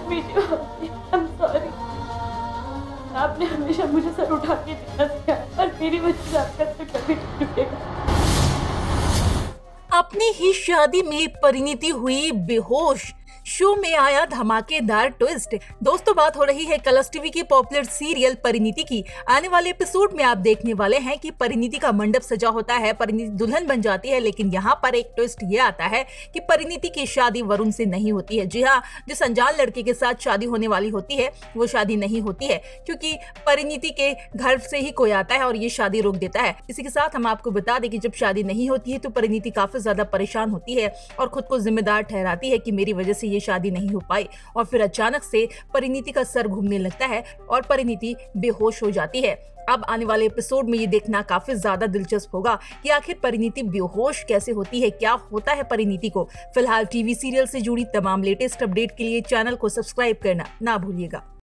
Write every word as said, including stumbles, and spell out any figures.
मीठी भाभी, I am sorry. आपने हमेशा मुझे सर उठा के जीना सिखाया और मेरी वजह से आपका सर कभी नहीं झुकेगा। अपनी ही शादी में परिणीति हुई बेहोश, शो में आया धमाकेदार ट्विस्ट। दोस्तों, बात हो रही है कलर्स टीवी के पॉपुलर सीरियल परिणीति की। आने वाले एपिसोड में आप देखने वाले हैं कि परिणीति का मंडप सजा होता है, परिणीति दुल्हन बन जाती है, लेकिन यहाँ पर एक ट्विस्ट ये आता है कि परिणीति की शादी वरुण से नहीं होती है। जी हाँ, जिस अनजान लड़के के साथ शादी होने वाली होती है वो शादी नहीं होती है, क्योंकि परिणीति के घर से ही कोई आता है और ये शादी रोक देता है। इसी के साथ हम आपको बता दें कि जब शादी नहीं होती है तो परिणीति काफी ज्यादा परेशान होती है और खुद को जिम्मेदार ठहराती है कि मेरी वजह से शादी नहीं हो पाई। और फिर अचानक से परिणीति का सर घूमने लगता है और परिणीति बेहोश हो जाती है। अब आने वाले एपिसोड में ये देखना काफी ज्यादा दिलचस्प होगा कि आखिर परिणीति बेहोश कैसे होती है, क्या होता है परिणीति को। फिलहाल टीवी सीरियल से जुड़ी तमाम लेटेस्ट अपडेट के लिए चैनल को सब्सक्राइब करना ना भूलिएगा।